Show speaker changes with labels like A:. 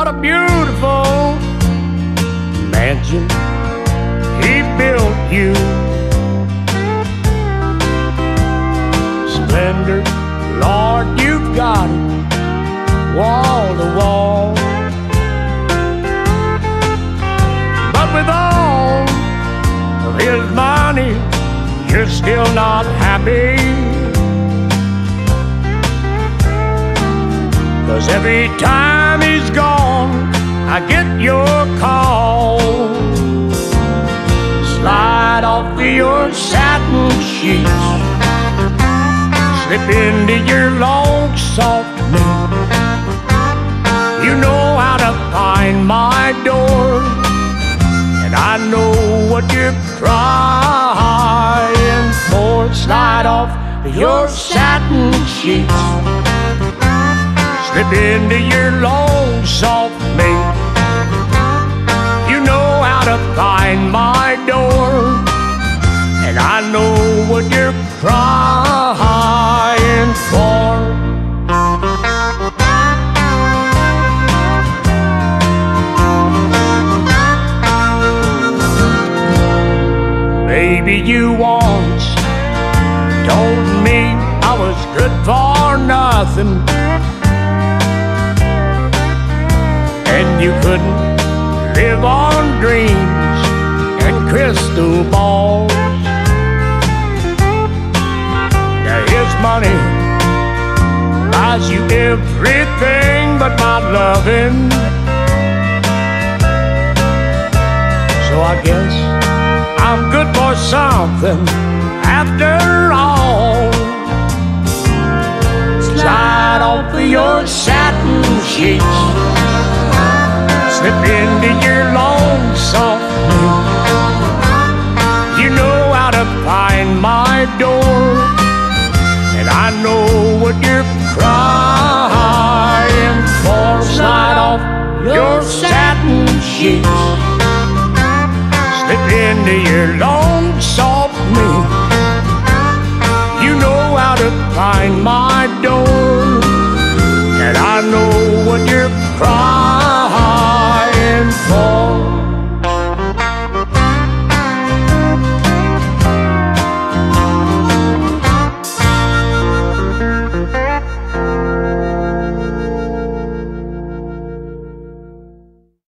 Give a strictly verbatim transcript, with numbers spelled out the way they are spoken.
A: what a beautiful mansion he built you. Splendor, Lord, you've got it wall to wall. But with all of his money, you're still not happy. 'Cause every time he's gone, I get your call. Slide off your satin sheets, slip into your long soft knit. You know how to find my door, and I know what you're crying for. Slide off your satin sheets, slip into your long soft mate. You know how to find my door, and I know what you're crying for. Maybe you once told me I was good for nothing, and you couldn't live on dreams and crystal balls. Now his money buys you everything but my loving. So I guess I'm good for something after all. Slide off your satin sheets, slip into your long soft knit. You know how to find my door, and I know what you're crying for. Slide off your satin sheets, slip into your long soft knit. You know how to find my door, and I know what you're crying